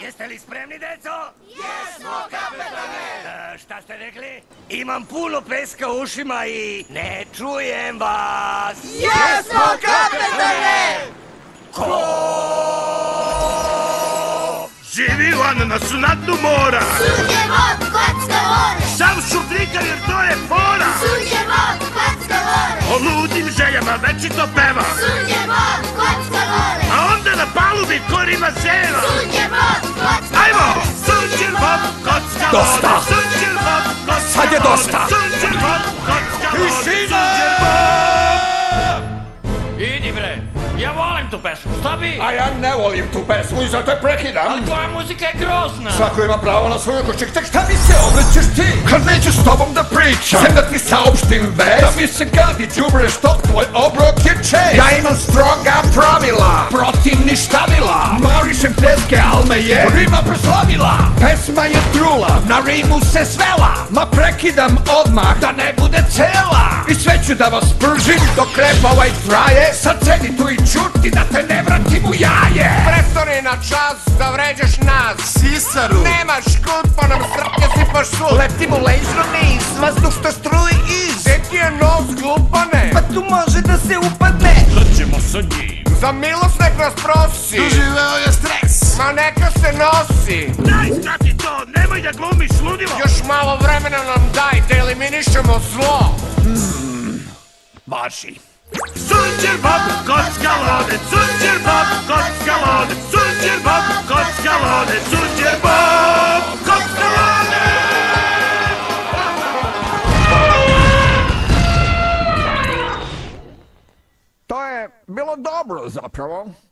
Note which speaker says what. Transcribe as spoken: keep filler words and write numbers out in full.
Speaker 1: Jeste li spremni, deco?
Speaker 2: Jesmo, kapetane!
Speaker 1: E, šta ste rekli? Imam puno peska u ušima i ne čujem vas!
Speaker 2: Jesmo, kapetane!
Speaker 1: Ko?
Speaker 3: Živi lan na sunatu mora!
Speaker 2: Sunje mod, kocka vore!
Speaker 3: Sam šupljikar jer to je fora!
Speaker 2: Sunje mod, kocka vore!
Speaker 3: O ludim željama večito peva!
Speaker 2: Sunje mod, kocka vore!
Speaker 3: A onda na palubi korima seva!
Speaker 2: Sunje mod, kocka vore!
Speaker 3: Ajmo! Sunđer bob, kocka vode!
Speaker 4: Dosta!
Speaker 3: Sunđer bob, kocka
Speaker 4: Sad je
Speaker 3: vode!
Speaker 4: dosta!
Speaker 3: Sunđer bob, kocka vode!
Speaker 4: Tišina!
Speaker 3: Sunđer bob!
Speaker 5: Idi bre, ja volim tu pesmu, šta bi?
Speaker 4: A ja ne volim tu pesmu i zato je prekidam.
Speaker 5: Ali tvoja muzika je grozna.
Speaker 4: Svako ima pravo na svoju košćeg, tek šta mi se obraćaš ti? Kad neću s tobom da pričam, sem da ti saopštim vest, da mi se gadi đubre što tvoj obrok je čest. Ja imam stroga pravila, protiv ništavila, marišem pljeske, al me je rima proslavila. Pesma je trula, na rimu se svela, ma prekidam odmah da ne bude cela. I sve ću da vas pržim dok rep ovaj traje, sad sedi tu i čuti da te ne vratim u jaje.
Speaker 6: Prestani na čas da vređaš nas.
Speaker 4: Sisaru!
Speaker 6: Nemaš kut pa nam srke sipaš sud.
Speaker 4: Lepti mu ležno niz, vazduh što struji iz.
Speaker 6: Gdje ti je nos, glupane?
Speaker 4: Pa tu može da se upadne.
Speaker 3: Šta ćemo sa njim?
Speaker 6: Za milost nek nas prosi.
Speaker 4: Doživeo je stres.
Speaker 6: Ma neka se nosi.
Speaker 3: Daj stati to, nemoj da glumiš ludilo!
Speaker 6: Još malo vremena nam daj da eliminišemo zlo.
Speaker 4: Marši.
Speaker 3: Sunđer bob, kocka vode! Sunđer bob, kocka vode! Sunđer bob, kocka vode! Sunđer bob, kocka vode!
Speaker 4: To je bilo dobro zapravo.